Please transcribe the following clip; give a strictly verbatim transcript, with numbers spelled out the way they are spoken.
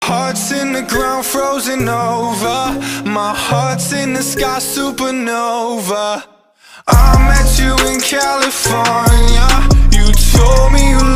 Heart's in the ground, frozen over. My heart's in the sky, supernova. I met you in California. You told me you